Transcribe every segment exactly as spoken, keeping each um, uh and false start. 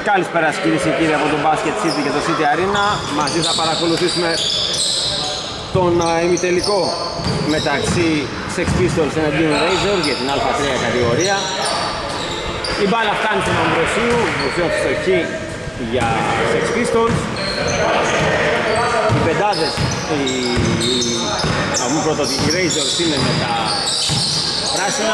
Καλησπέρα σας κυρίες και κύριοι από τον Basket City και το City Arena. Μαζί θα παρακολουθήσουμε τον ημιτελικό μεταξύ Sex Pistols εναντίον Razors για την Α τρία κατηγορία. Η μπάλα φτάνει στον Αμβροσίου, Αμβροσίου στο χ για Sex Pistols. Οι πεντάδες, οι, να πούμε πρώτα ότι οι Razors είναι με τα πράσινα.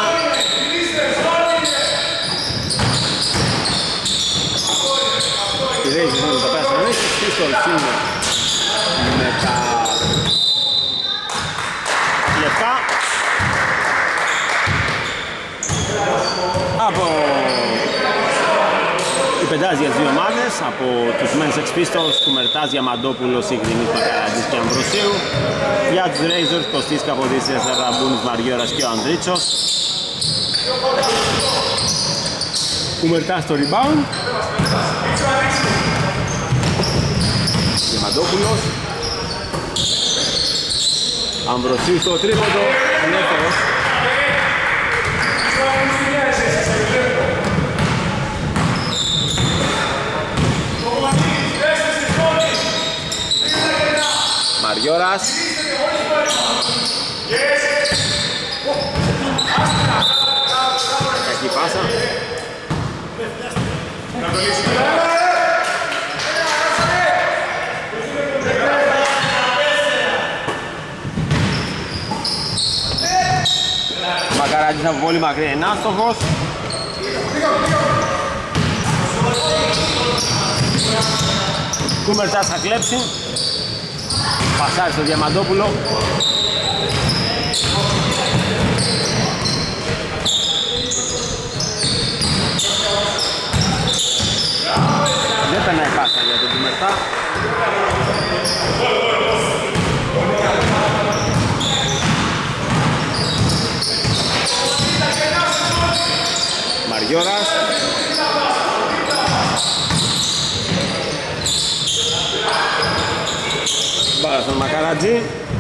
Οι Razors είναι με τα πράσινα, οι Sex Pistols είναι με τα λεπτά. Από οι πεντάδες για τις δύο ομάδες, από τους Men Sex Pistols, Κουμερτάς, Διαμαντόπουλος, Ιγρινής, Μακαραντής και Αμβροσίου. Για τους Razors, Κωστής, Καποδίστριας, Ραμπούνης, Μαριώρας και ο Ανδρίτσος. Κουμερτάς στο rebound. Διαμαντόπουλος. Αμβροσίου στο τρίποντο, ελεύθερος. Μαριώρας. Έχει πάσα. Μακαράτης από πολύ μακριά είναι άστοχος. Κούμερτας θα κλέψει. Πασάρει στο Διαμαντόπουλο. Δεν περνάει πάσα για τον Κούμερτα. Μαριώρας. Μπάλα στον Μακαρατζή.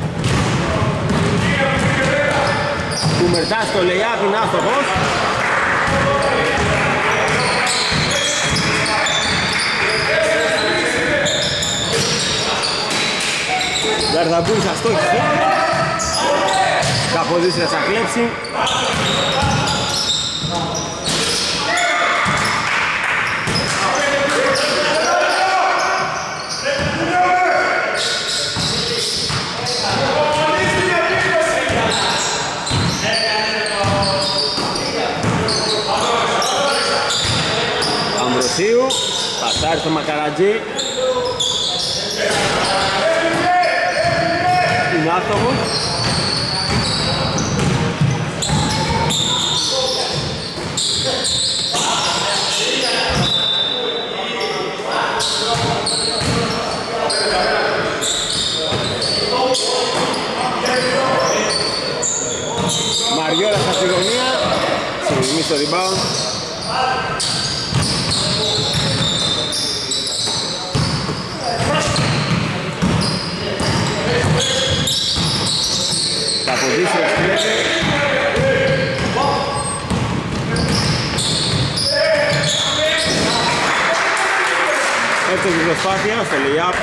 Κουμερτάς στο lay-up είναι άστοχος. Γαρδαμπούλης αστόχησε. Καποδίστριας θα κλέψει. Αμβροσίου, πασάρει στο Μακαρατζή. Είναι άστοχος. Μαριώρας στη γωνία, συγγνώμη στο rebound. Καποδίστριας κλέβει. Εύκολη προσπάθεια στο lay-up.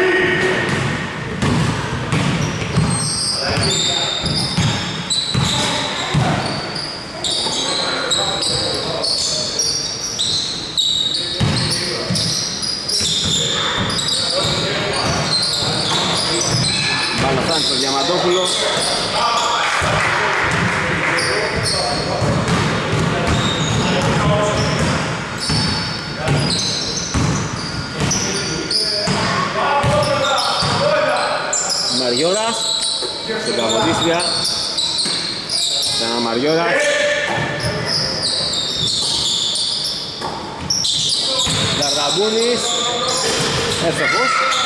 Μπάλα φτάνει στο Διαμαντόπουλο. Μαριώρας στην Καποδίστρια. Ξανά Μαριώρας. Γαρδαμπούνης. Εύστοχος.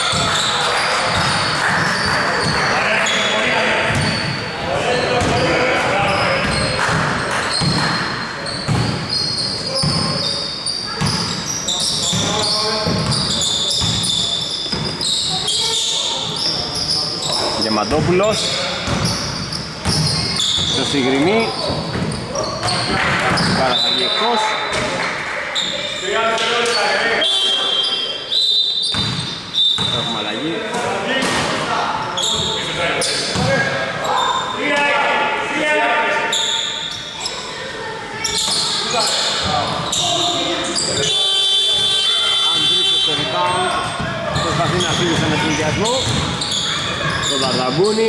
Διαμαντόπουλος στο Σιγρινή. Πάρα θα βγει εκτός. διπλασιασμό. Τον Δαρδαμπούνι.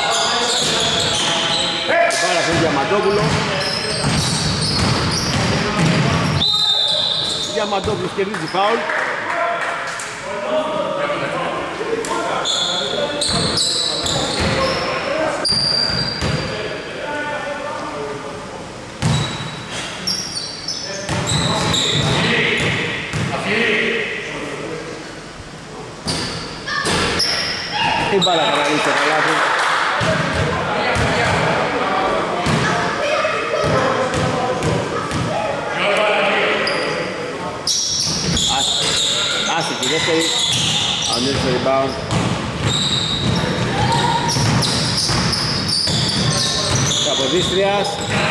Πάρα στον Διαμαντόπουλο. Διαμαντόπουλος κερδίζει φάουλ. Η μπάλα καλαρίζει το καλάθι. Άστηκε η δεύτερη. Ανέβει το rebound. Καποδίστριας.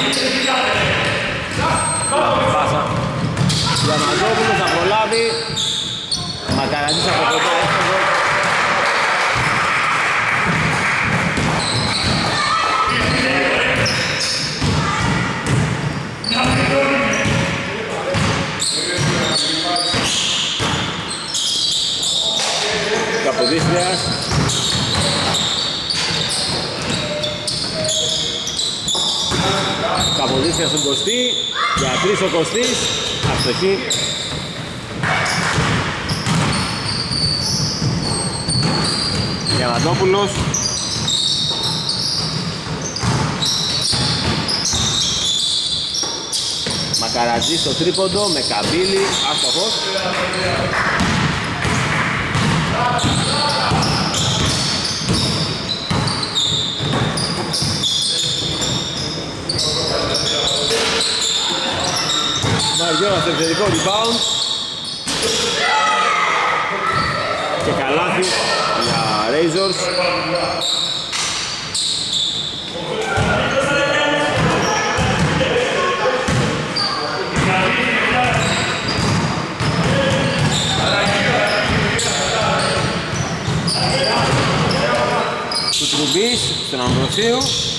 Πάσα. Διαμαντόπουλος θα προλάβει. Μακαρατζής από κοντά εύκολο. Καποδίστριας. Καποδίστριας στον Κωστή. Για τρεις ο Κωστής. Αστοχή. Διαμαντόπουλος. Μακαρατζής στο τρίποντο με Καμπύλη. Άστοχος. Μαριώνα στο επιθετικό rebound και καλάθι για Razors. Του Τρουμπής στον Αμβροσίου.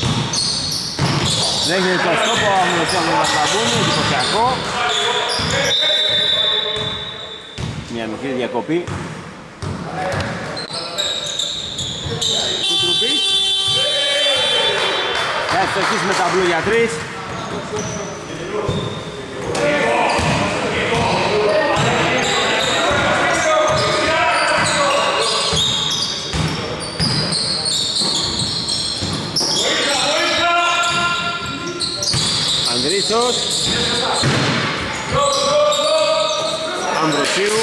Δέχεται το στόπο ο Αμβροσίου με Βαρδαμπούνι, εντυπωσιακό. Μια μικρή διακοπή. Του Τρουμπής. Θα ευτυχίσει με ταμπλό για τρεις. Ανδρίσος. Αμβροσίου.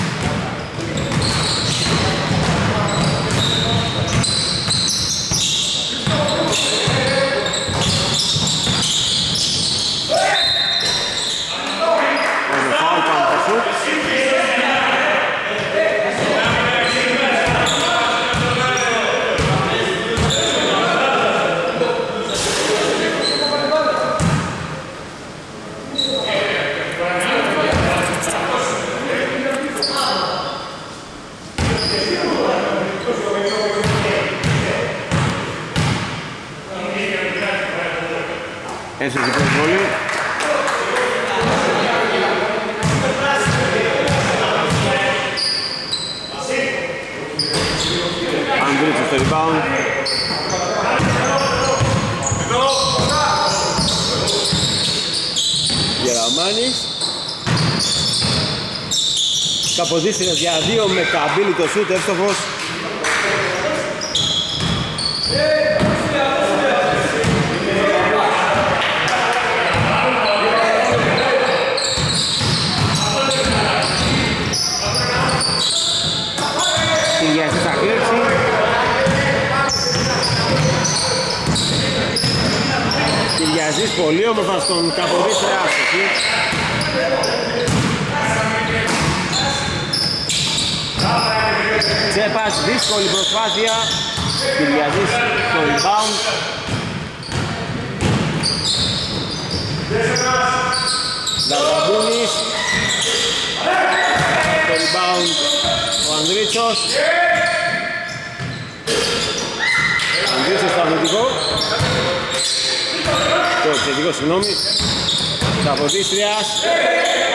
Έσως η πρώτη βολή. Ανδρίτσος στο rebound. Γεραμάνης. Καποδίστριας για δύο με Καμπύλη το σούτ, εύστοχος. Κυριαζής θα κλέψει. Κυριαζής πολύ όμορφα στον Καποδίστρια άστοχη. Τσέπας, δύσκολη προσπάθεια. Κυριαζής στο rebound. Δαρδαμπούνης. Στο rebound ο Ανδρίτσος. Ανδρίτσος στο αμυντικό. Το επιθετικό, συγγνώμη. Καποδίστριας.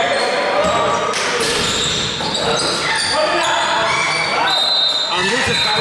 Ανδρίτσος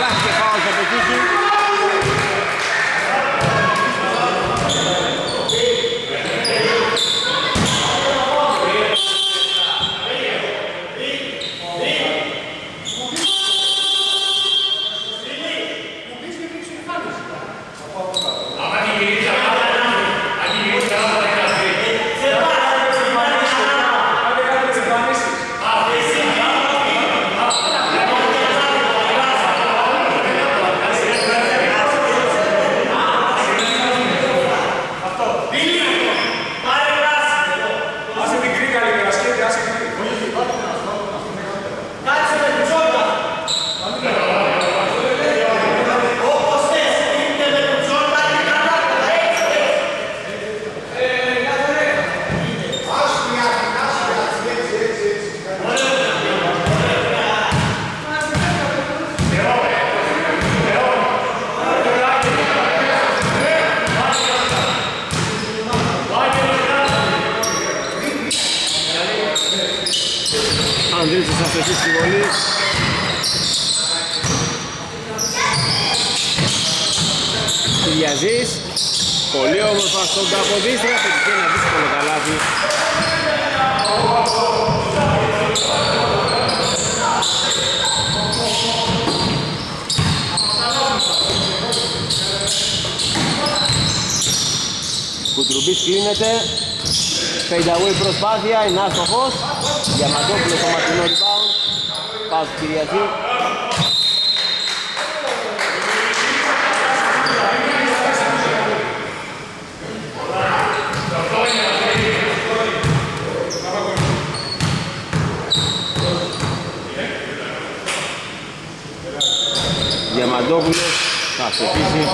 Ανδρίτσος αυτοστή στη βολή. Κυριαζής. Πολύ όμορφα στον Καποδίστρα, πετυχεί ένα δύσκολο καλάθι. Κουτρουμπής κλείνεται. Fade away προσπάθεια, είναι άστοχος. Διαμαντόπουλος στο μακρινό rebound. Πάω του Κυριαζή. Διαμαντόπουλος θα αυτοκτήσει.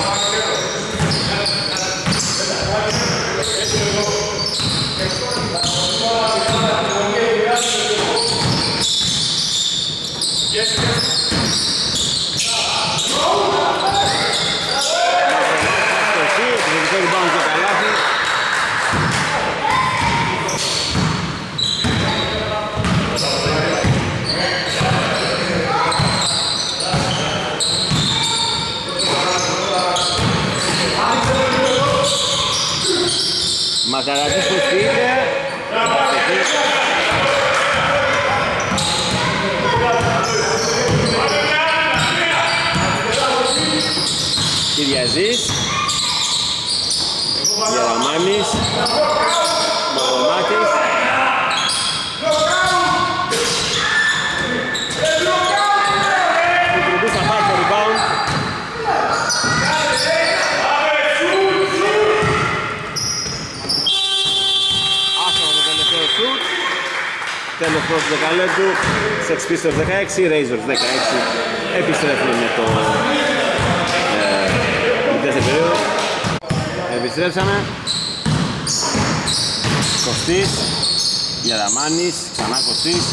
Μακαρατής που στείλεται. Κυριαζής. Γεραμάνης. Μαγωμάτης. Κουτρουμπής θα πάρει το rebound. Τέλος πρώτου δεκαλέπτου, Sex Pistols δεκαέξι, Razors δεκαέξι. Επιστρέφουν με το ε, δεύτερη περίοδο. Επιστρέψαμε. Κωστής, Γεραμάνης, ξανά Κωστής.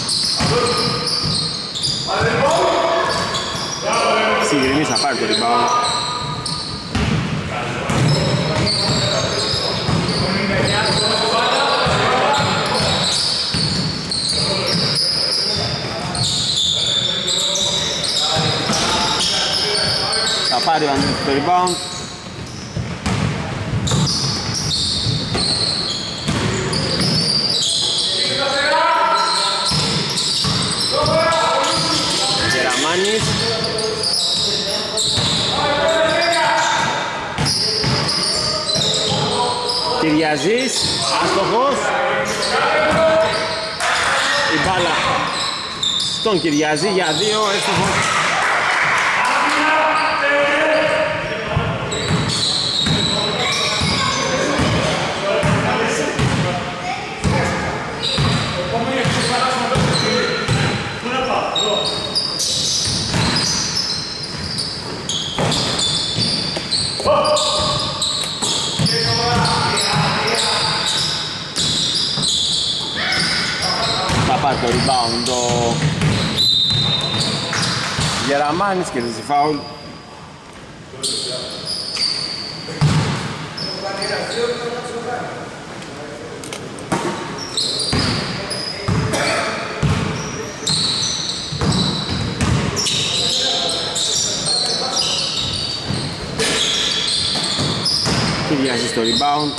Συγκριμής θα πάρει το rebound. Θα πάρει ο Ανδρέας το rebound. Γεραμάνης. Κυριαζής, άστοχος. Η μπάλα στον Κυριαζή για δύο, έστοχος. Θα πάρει το rebound το Γεραμάνης και κερδίζει φάουλ. Κυριάζει στο rebound.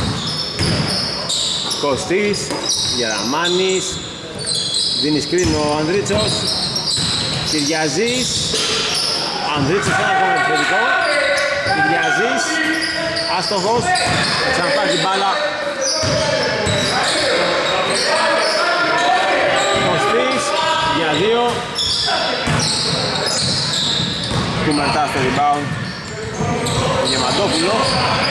Κωστής, Γεραμάνης. Δίνει screen ο Ανδρίτσος. Κυριαζής. Ανδρίτσος ένα ακόμα επιθετικό. Κυριαζής. Άστοχος. Ξαναπάρει την μπάλα. Κωστής για δύο. Κουμερτά στο rebound. Γεμαντόπουλος.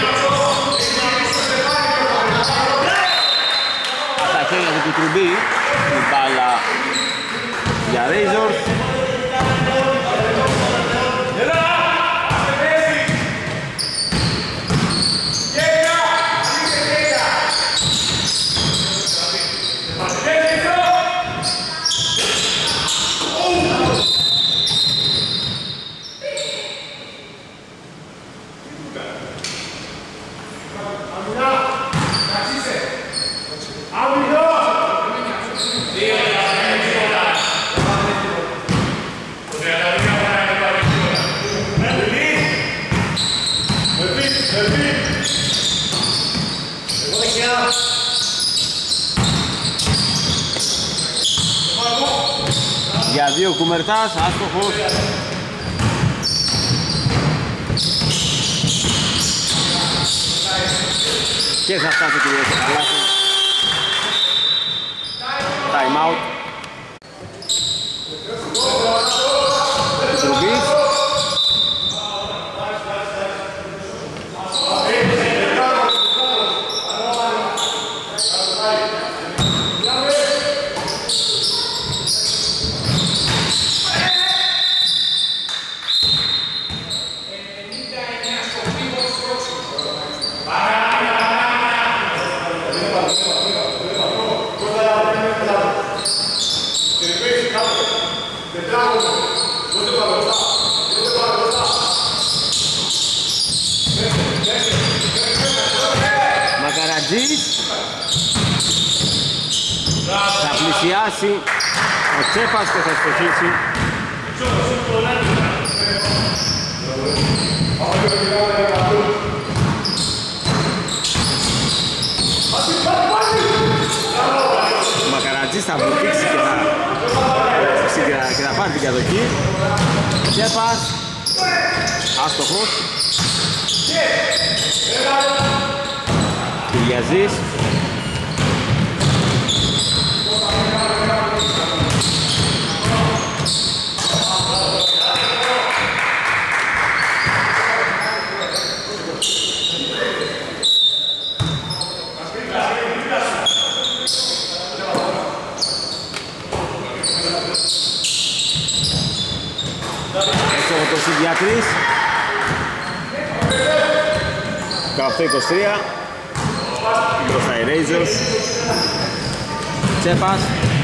Από τα χέρια του Κουτρουμπή. Η μπάλα για Razors. Yeah. Για δύο Κουμερτάς, άστοχος. Και θα φτάσει και δύο στο καλάθι. Time out. Τρουμπής. Μακαρατζής θα πλησιάσει ο Τσέπας και θα στοχίσει. Ο Μακαρατζής θα βουτήξει και θα, και θα πάρει την κατοχή. Τσέπας άστοχος. Κυριαζής. Το Συνδιατρής δεκαοκτώ είκοσι τρία μπροστά οι Razors. Τσέπας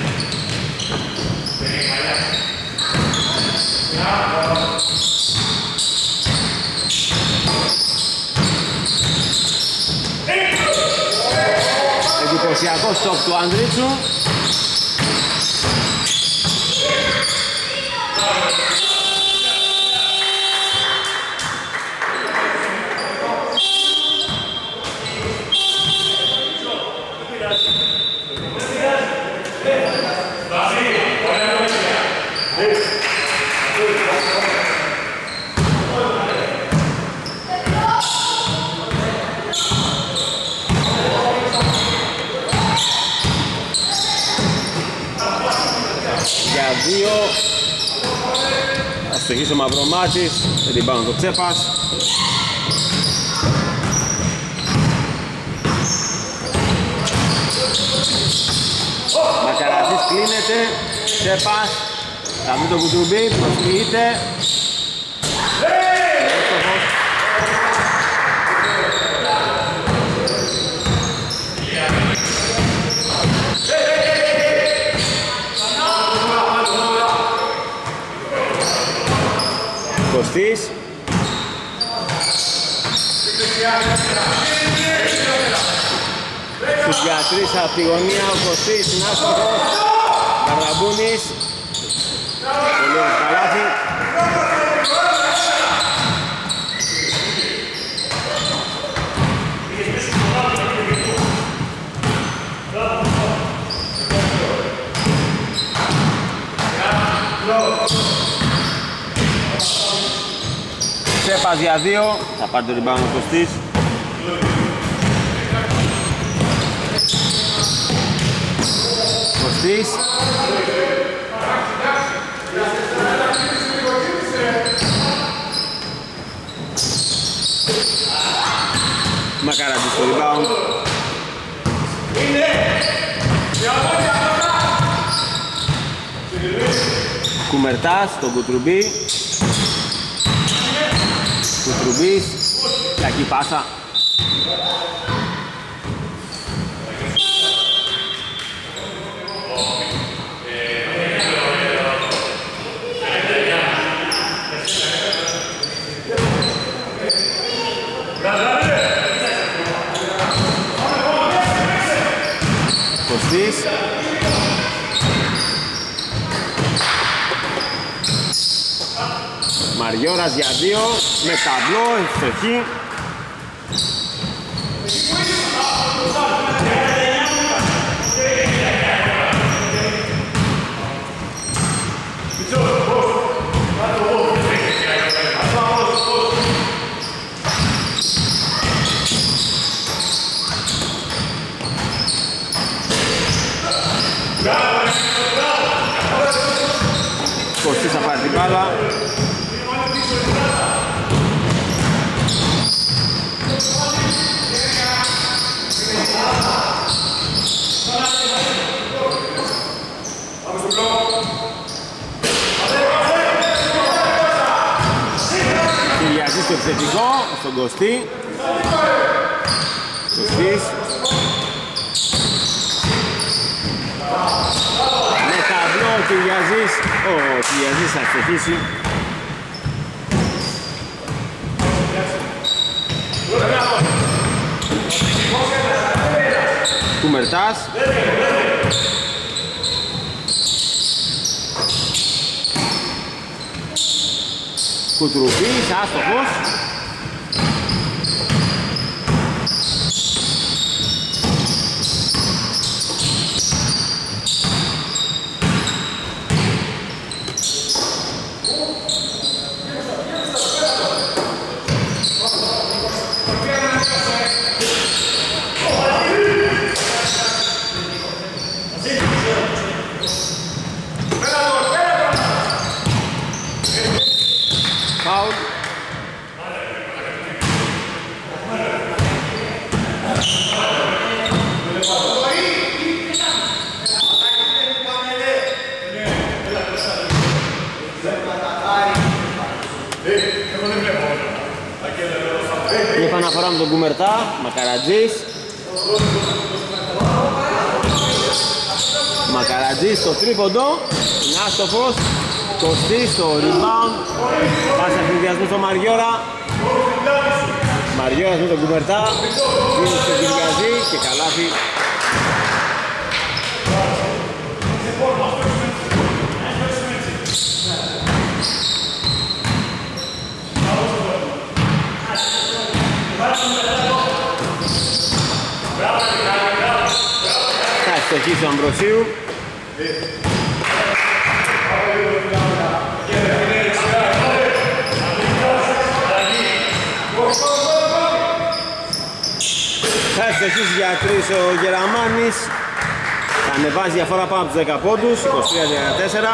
εντυπωσιακό στόπ του Ανδρίτσου. Δύο θα στοχίσει ο Μαυρομάτης, δεν την πάνω το Τσέπας. Μακαρατζής κλείνεται, Τσέπας θα δει το κουτρουμπί, προσποιείται. Κωστής. Στους γιατρείς από τη γωνία ο Κωστής είναι άστοχος. Καρδαμπούνης. Πολύ ωραίο καλάθι. Τσέπας για δύο, θα πάρει το rebound ο Κωστής. Κωστής. Μακαρατζής στο rebound. Κουμερτάς, τον Κουτρουμπί. Κουτρουμπής, κακή πάσα. Κωστής. Μαριώρας για δύο, με ταμπλό, ευστοχή. μπάλα. Κυριαζής στο επιθετικό, στον Κωστή. Κωστής. Με ταμπλό ο Κυριαζής. Ο Κυριαζής θα ξεχύσει. Κουμερτάς. Κουτρουπής, άστοχος. Η επαναφορά με τον Κουμερτά, Μακαρατζής. Μακαρατζής στο τρίποντο, είναι άστοχος. Κωστής στο rebound. Πάσα συνδυασμού στο Μαριόρα. Μαριόρας με τον Κουμερτά. Δίνει στον Κυριαζή και καλάθι. Θα ευστοχίσει ο Αμβροσίου. Θα ευστοχίσει για τρεις ο Γεραμάνης. Θα ανεβάζει διαφορά πάνω από τους δέκα πόντους, είκοσι τρία δεκατέσσερα.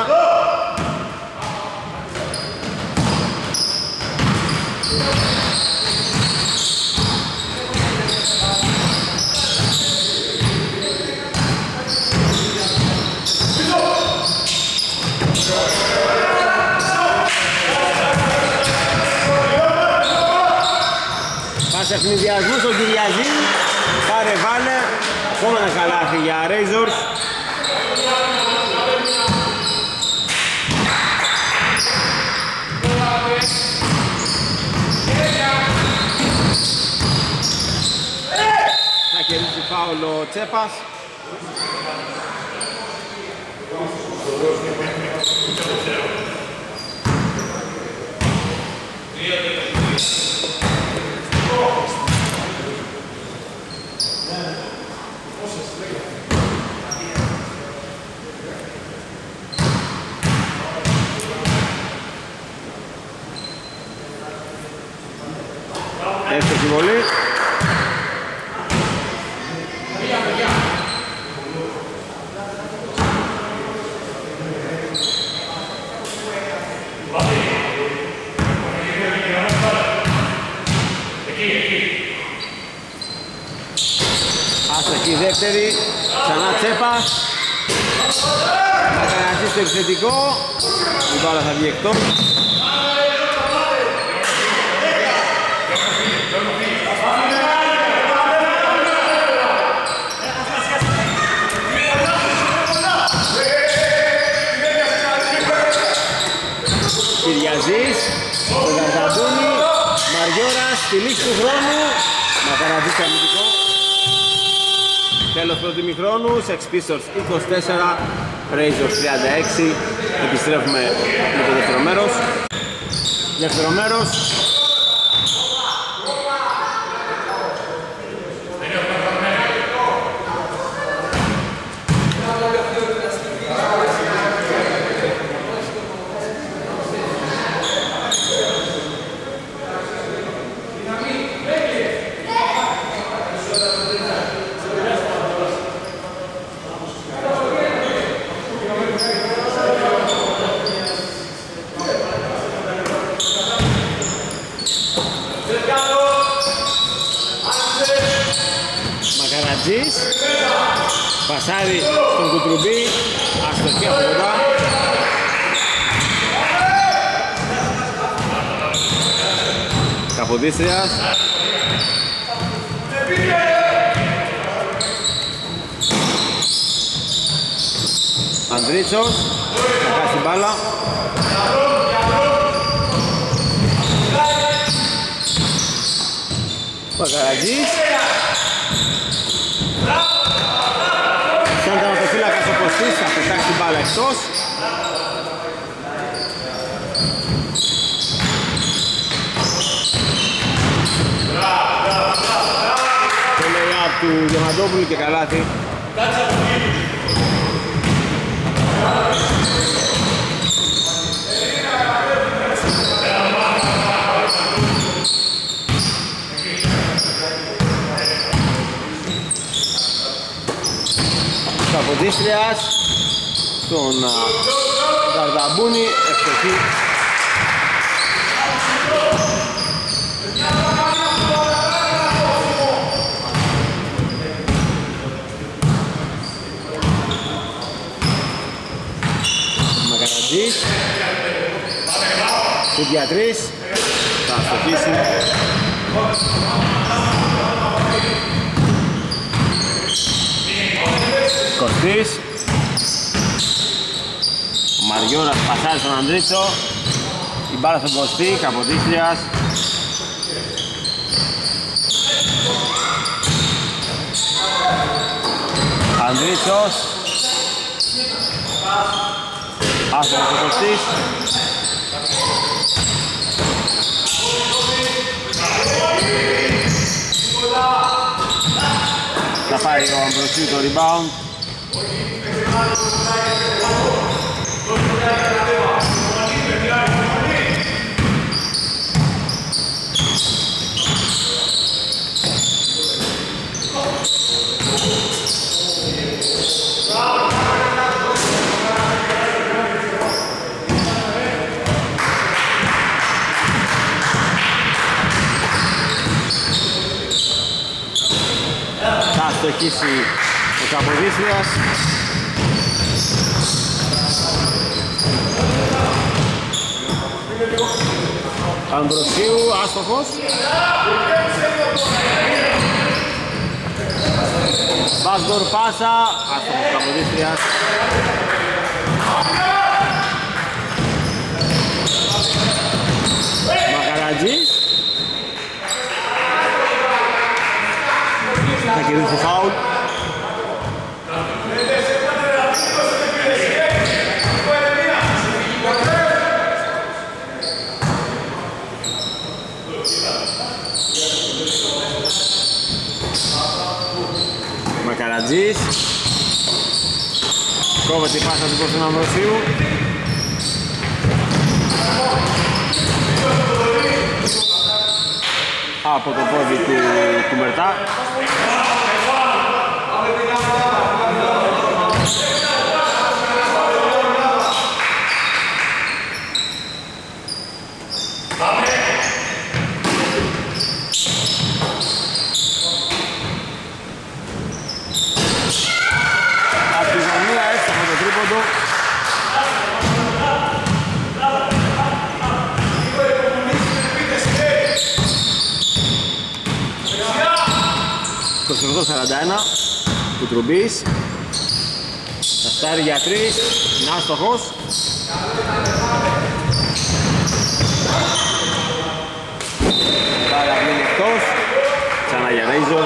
Ευνηδιασμού στον Κυριαζή, πάρε βάλε, επόμενα καλάθι για Razors. Θα κερδίσει φάουλ ο Τσέπας. Εύστοχη βολή. Άστοχη δεύτερη, ξανά Τσέπας. Μακαρατζής στο επιθετικό, η μπάλα θα βγει εκτός. Κυριαζής, τον Καρταντούνι, Μαριόρας, στη λήξη του χρόνου. Μακαρατζής στο αμυντικό. Τέλος πρώτου ημιχρόνου, Sex Pistols είκοσι τέσσερα, Razors τριάντα έξι. Επιστρέφουμε με το δεύτερο μέρος. Δεύτερο μέρος. Μακαρατζής. Πασάρι στον Κουτρουμπή. Αστοχή από κοντά. Καποδίστριας. Ανδρίτσος. Θα χάσει την μπάλα. Μακαρατζής. Σαν τερματοφύλακας ο Κωστής θα πετάξει την μπάλα εκτός. Το lay-up του Διαμαντόπουλου και καλάθι. Καποδίστριας στον Δαρδαμπούνι, ευτυχή. Μακαρατζής του Διατρής θα αστοχίσει. Κωστής. Ο Μαριώρας πασάρει στον Ανδρίτσο. Η μπάλα στον Κωστή, Καποδίστριας. Ανδρίτσος. Άστοχος ο Κωστής. Θα πάει ο Αμβροσίου το rebound. Θα αστοχίσει ο Καποδίστριας. Ανδροσίου, άστοχος. Backdoor πάσα, άστοχος ο Καποδίστριας. Μακαρατζής. Θα κερδίσει φάουλ. Μακαρατζής. Κόβεται η πάσα του προς τον Αμβροσίου. Από το πόδι του, του Μερτά. Από τη γωνία έστοχο το τρίποντο. είκοσι οκτώ σαράντα ένα Κουτρουμπής. Θα στάρει για τρεις, είναι άστοχος. Πάρα βγαίνει εκτός. Ξανά για Ρέιζος.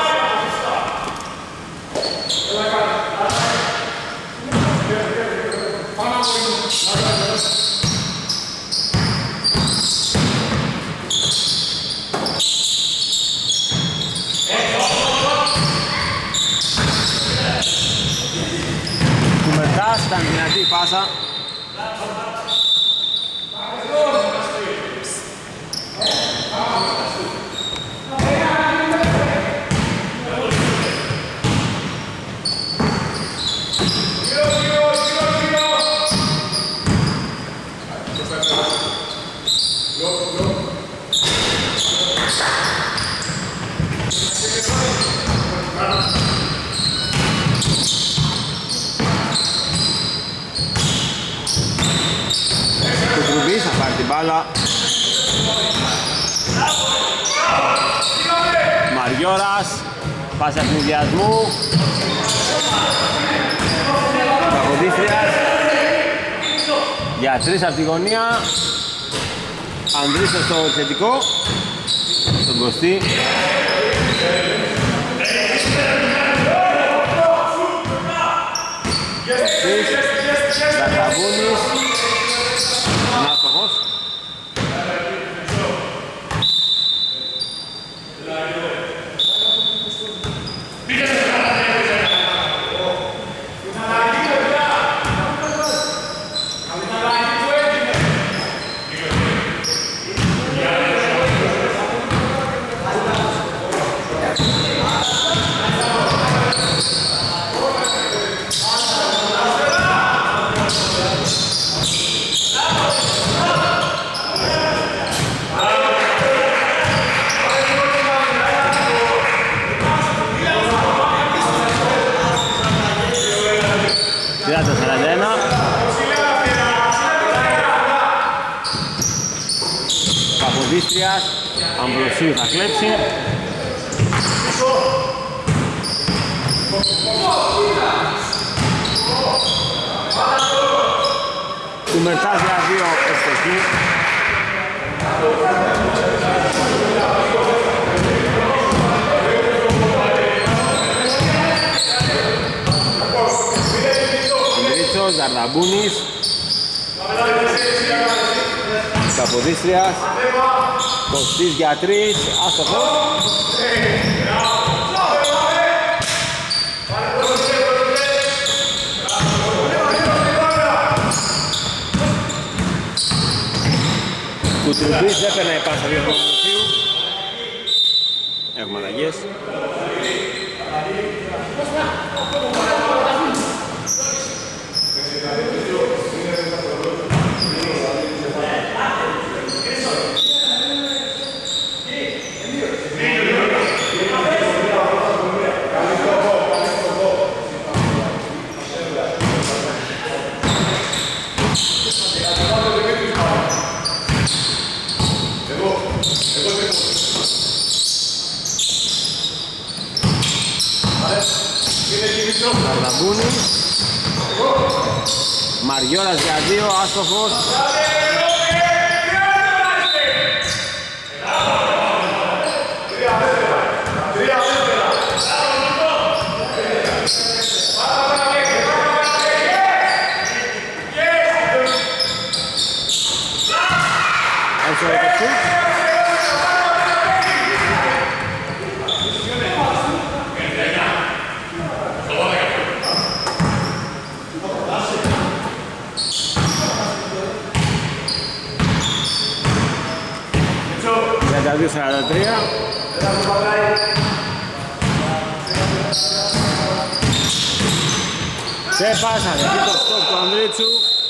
Του Μερτάς ήταν δυνατή η πάσα. την μπάλα. Μαριώρας, πάση αθνιδιασμού. Παποδίστριας για τρεις από τη γωνία. Ανδρίσος στο επιθετικό, στον Κωστή. Κωστής, Δαρταβούνης, άστοχος. Παποδίστριας, Αμβροσίου θα κλέψει. Του Μερτάς για δύο ευστοχή. Ανδρίτσος, Ζαρδαμπούνης. Παποδίστριας, Κωστής για τρεις, άστοχος. Κουτρουμπής δεν περνάει πάσα δύο χρονομουσίου. Έχουμε αλλαγές. Καρδαμπούνης, Μαριώρας για δύο, άστοχος. τριάντα δύο σαράντα τρία. Σε πάσα, εκεί το στόπ του Ανδρίτσου.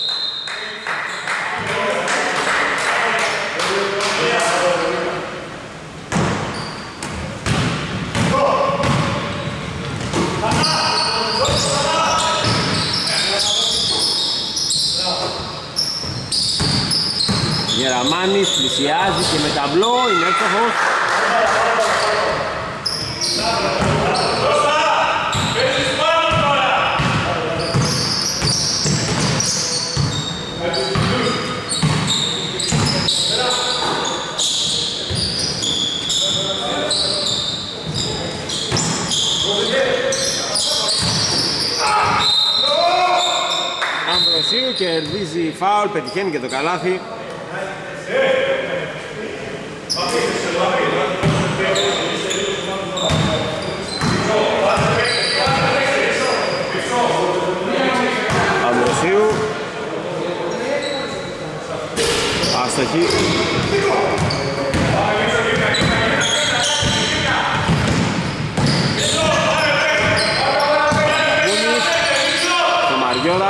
Γεραμάνης πλησιάζει και με ταμπλό, είναι έξοχος. Αμβροσίου κερδίζει φάουλ, πετυχαίνει και το καλάθι. Αμβροσίου, άστοχη. Το Μαριώρα,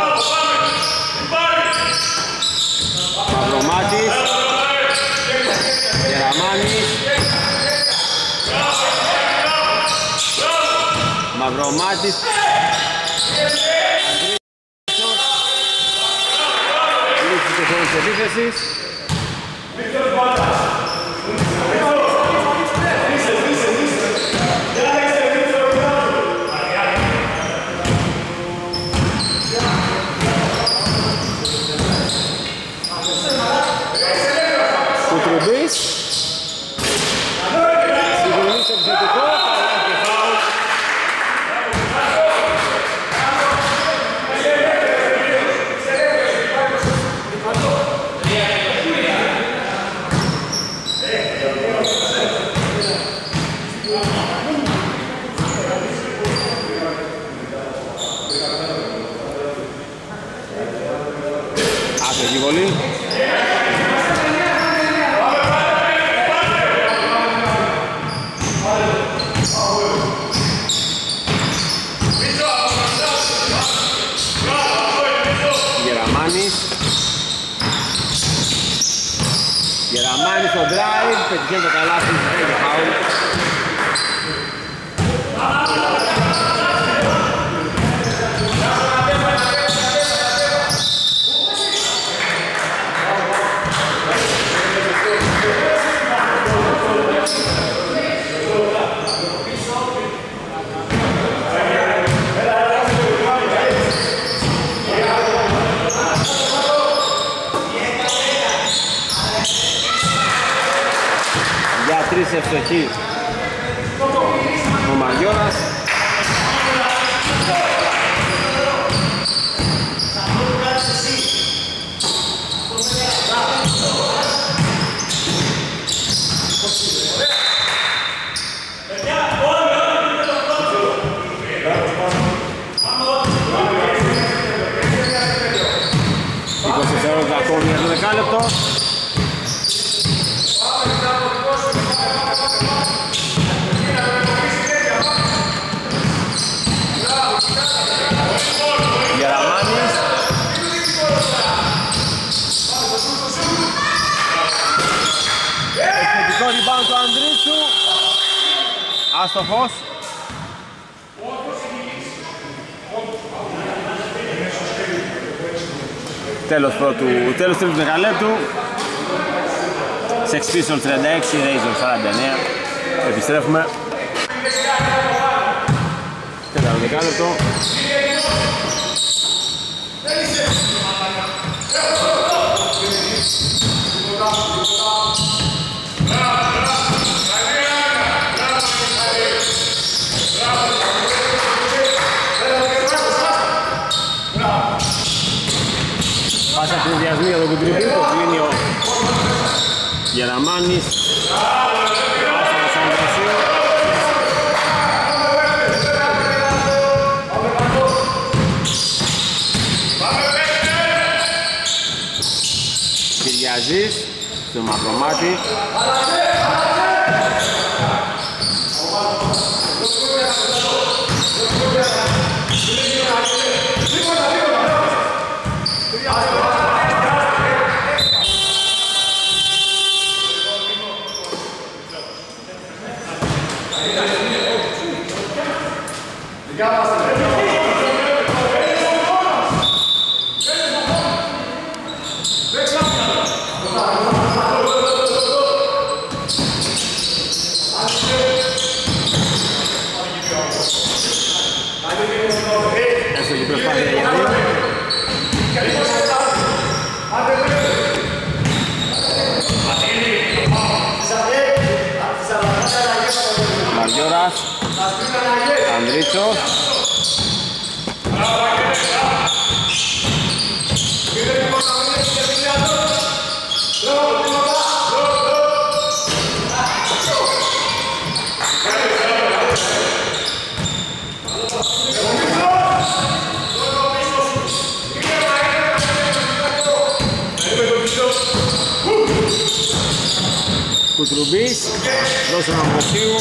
Μαυρομάτης, Γεραμάνης, Μαυρομάτης, Ανδρίσος, λήξη του χρόνου της επίθεσης. Γεραμάνης στο drive, πετυχαίνει το καλάθι και φάουλ. Τρεις ευστοχείς ο Μαγιώρας. είκοσι δευτερόλεπτα ακόμη για το δεκάλεπτο. Γεραμάνης. Εκπαιδευτικό rebound του Ανδρίτσου. Άστοχος. Τέλος πρώτου, τέλος τρίτου δεκαλέπτου. Sex Pistols τριάντα έξι, Razor σαράντα εννέα. Επιστρέφουμε. Τέταρτο δεκάλεπτο. Πάσα συνδυασμή για τον Κουντριμπή, το κλείνει ο Γεραμάνης. Πάσα το Σαντρασίου. Κυριαζής στο μακρομάτι. Έστω και προσπάθεια για δύο. Μαριώρας, Ανδρίτσος. Κουτρουμπής, δώσε έναν Αμβροσίου.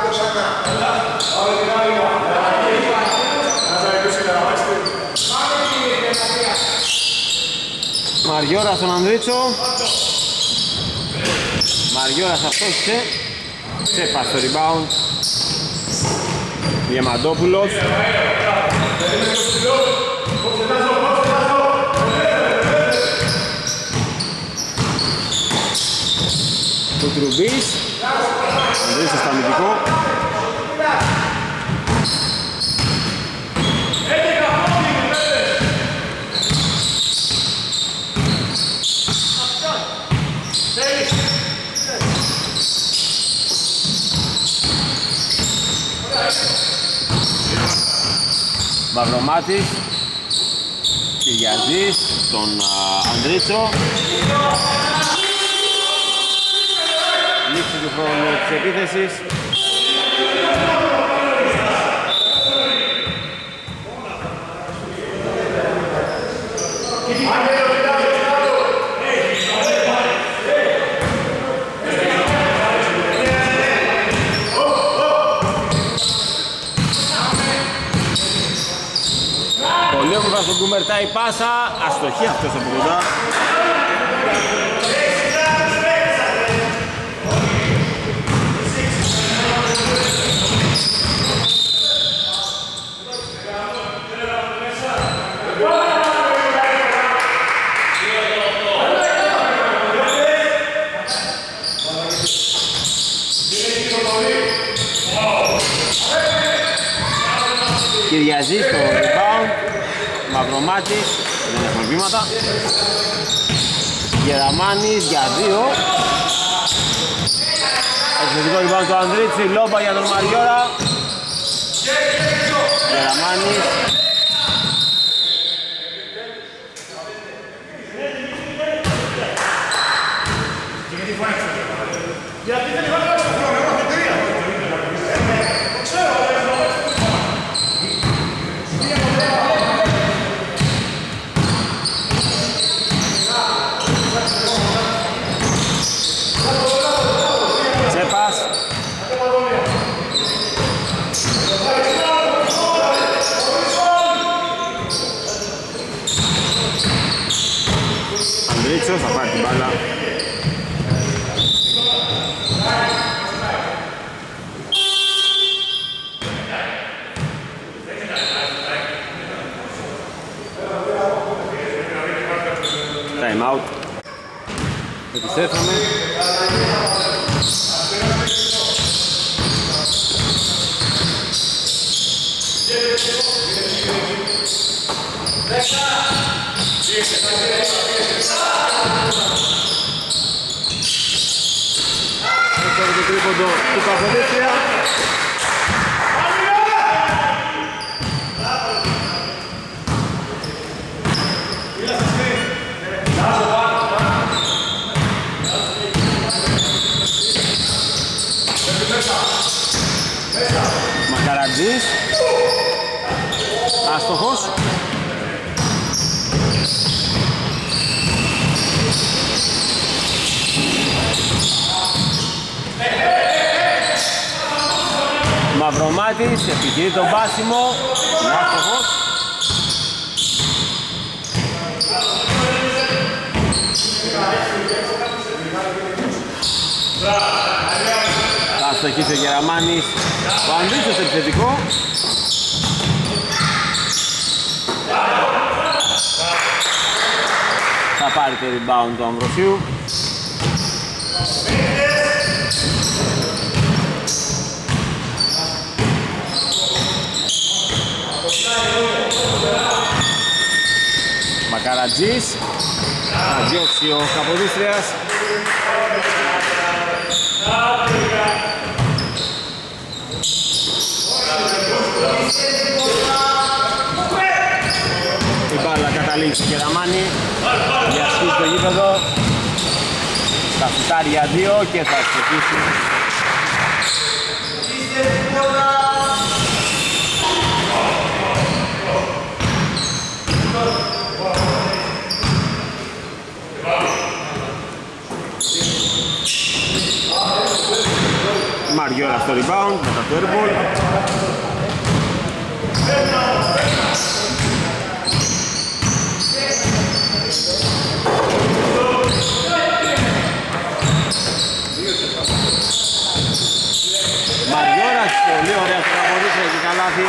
Κάτω, κάτω, κάτω ξανά. Μαριόρα στον Ανδρίτσο. Μαριόρας αστόχησε. Τσέπα στο rebound. Διαμαντόπουλος. Κουτρουμπής. Ανδρίτσος στο αμυντικό. Βαυρομάτης, Κυριαζής, τον Ανδρίτσο. Λήξη του χρόνου της επίθεσης. Πολύ όμορφα στον Κουμερτά η πάσα, αστοχή αυτός από κοντά. Κυριαζής στο rebound. Μαυρομάτης, δεν έχουμε βήματα. Γεραμάνης για δύο. Εξαιρετικό rebound του Ανδρίτσι, λόμπα για τον Μαριόρα. Γεραμάνης. Ανδρίτσος θα πάρει την μπάλα. Time out. Επιστρέφαμε. Έφερε το τρίποντο του Καποδίστρια. Μακαρατζής. Άστοχος. Μαυρομάτης, επιχειρεί τον πάσιμο, είναι άστοχος. Θα αστοχίσει ο Γεραμάνης, ο Ανδρίτσος στο επιθετικό. Θα πάρει το rebound του Αμβροσίου. Μακαρατζής, θα διώξει ο Καποδίστριας. Η μπάλα καταλήγει στο Γεραμάνη, διασχίζει το γήπεδο, θα φυτάρει για δύο και θα εξοχίσει. Μαριόρα στο rebound μετά το airball. καλάθι.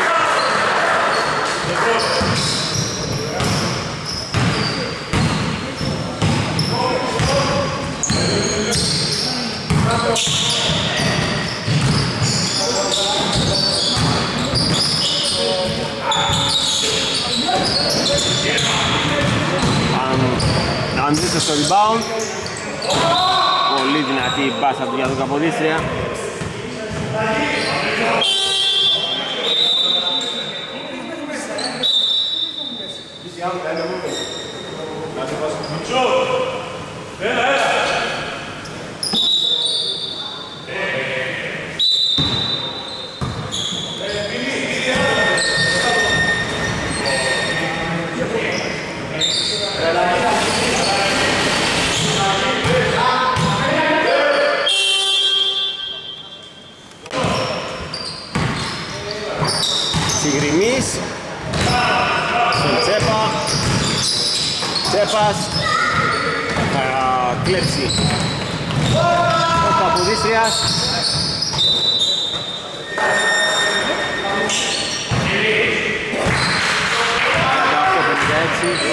Ανδρίτος στο rebound. Πολύ δυνατή η μπάσα του για το Καποδίστρια. Σιγριμής στον Τσέπα. Τσέπας θα κλέψει ο Καποδίστριας. πενήντα οκτώ πενήντα έξι.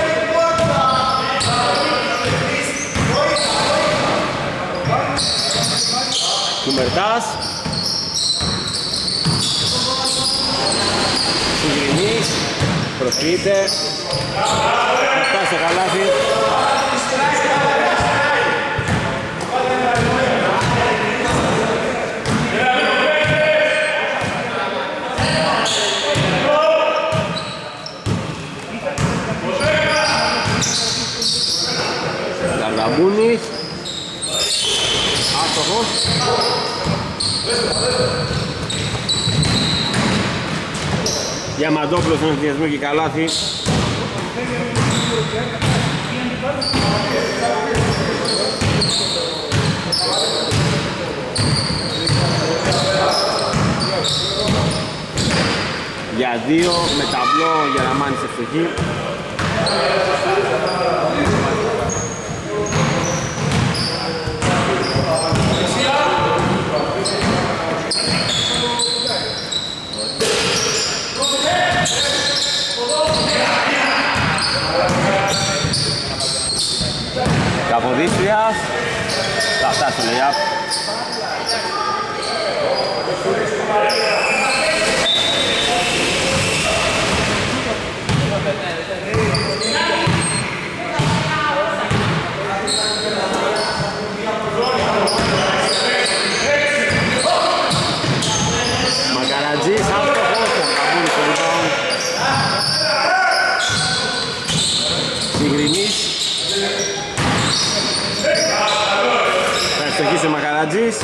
Κουμερτάς. Σιγριμής, προκείται, θα φτάσει στο καλάθι. Καρδαμπούνης, άστοχος. Διαμαντόπουλος στον ευθυνιασμό και καλάθι. Για δύο με ταμπλό Γεραμάνης ευτυχή. Καποδίστριας θα φτάσει στο lay-up. Μακαρατζής, άστοχος, Καμπούρης στο rebound. Σιγριμής. Θα ευστοχίσει ο Μακαρατζής.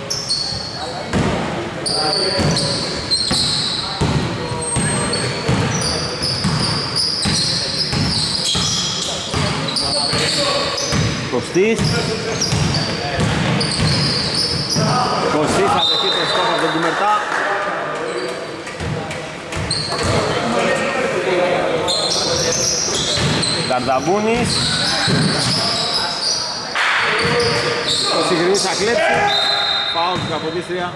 Κωστής. Κωστής θα δεχτεί το στόχο από τον Κουμερτά. Καρδαμπούνης. Ο Σιγρινής θα κλέψει. Φάουλ του Καποδίστρια.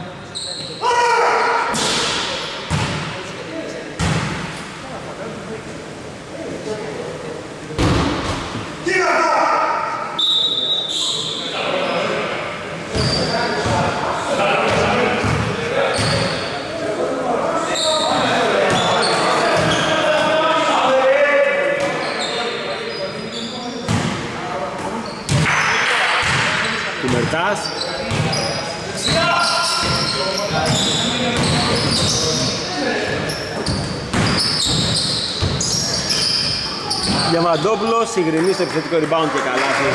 Κουμερτάς. Διαμαντόπουλος, Σιγρινής στο επιθετικό rebound και καλάθι.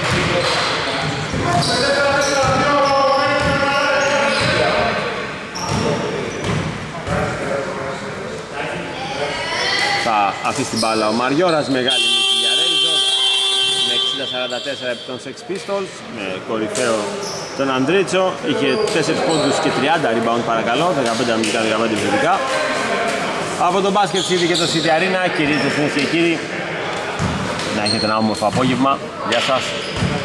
Θα αφήσει την μπάλα ο Μαριώρας, μεγάλη νίκη για Razor με εξήντα σαράντα τέσσερα επί των Sex Pistols, με κορυφαίο τον Ανδρίτσο. Είχε τέσσερις πόντους και τριάντα rebound παρακαλώ, δεκαπέντε αμυντικά, δεκαπέντε επιθετικά. Από τον Basket City και το City Arena, κυρίες και κύριοι, να έχετε ένα όμορφο απόγευμα. Γεια σας.